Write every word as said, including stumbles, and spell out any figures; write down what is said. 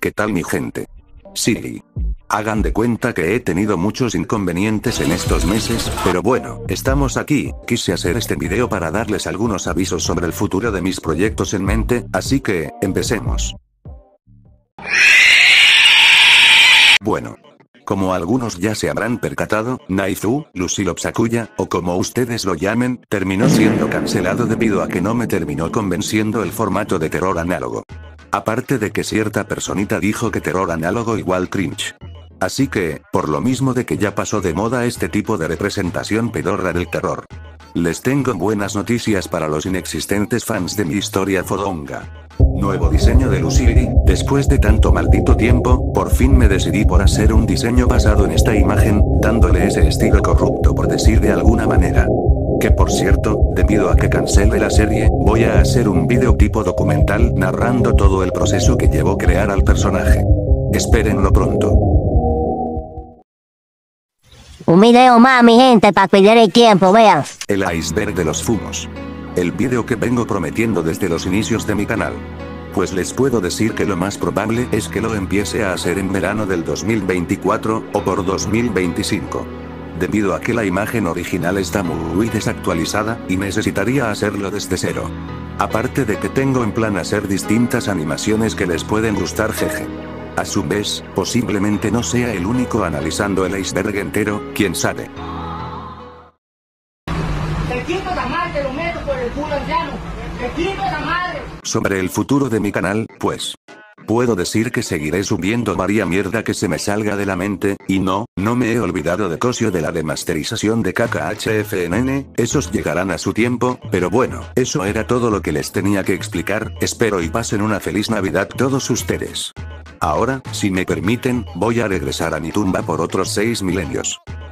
¿Qué tal mi gente? Sí. Hagan de cuenta que he tenido muchos inconvenientes en estos meses, pero bueno, estamos aquí. Quise hacer este video para darles algunos avisos sobre el futuro de mis proyectos en mente, así que, empecemos. Bueno. Como algunos ya se habrán percatado, Naizu, Lucilo Sakuya, o como ustedes lo llamen, terminó siendo cancelado debido a que no me terminó convenciendo el formato de terror análogo. Aparte de que cierta personita dijo que terror análogo igual cringe. Así que, por lo mismo de que ya pasó de moda este tipo de representación pedorra del terror. Les tengo buenas noticias para los inexistentes fans de mi historia fodonga. Nuevo diseño de Lucili. Después de tanto maldito tiempo, por fin me decidí por hacer un diseño basado en esta imagen, dándole ese estilo corrupto por decir de alguna manera. Que por cierto, debido a que cancele la serie, voy a hacer un video tipo documental narrando todo el proceso que llevó crear al personaje. Espérenlo pronto. Un video más, mi gente, para perder el tiempo, vean. El iceberg de los fumos. El video que vengo prometiendo desde los inicios de mi canal. Pues les puedo decir que lo más probable es que lo empiece a hacer en verano del dos mil veinticuatro, o por dos mil veinticinco. Debido a que la imagen original está muy desactualizada, y necesitaría hacerlo desde cero. Aparte de que tengo en plan hacer distintas animaciones que les pueden gustar, jeje. A su vez, posiblemente no sea el único analizando el iceberg entero, quién sabe. Sobre el futuro de mi canal, pues. Puedo decir que seguiré subiendo varia mierda que se me salga de la mente, y no, no me he olvidado de Cosio de la demasterización de K K H F N N, esos llegarán a su tiempo, pero bueno, eso era todo lo que les tenía que explicar, espero y pasen una feliz Navidad todos ustedes. Ahora, si me permiten, voy a regresar a mi tumba por otros seis milenios.